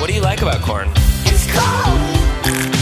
What do you like about corn? It's cold.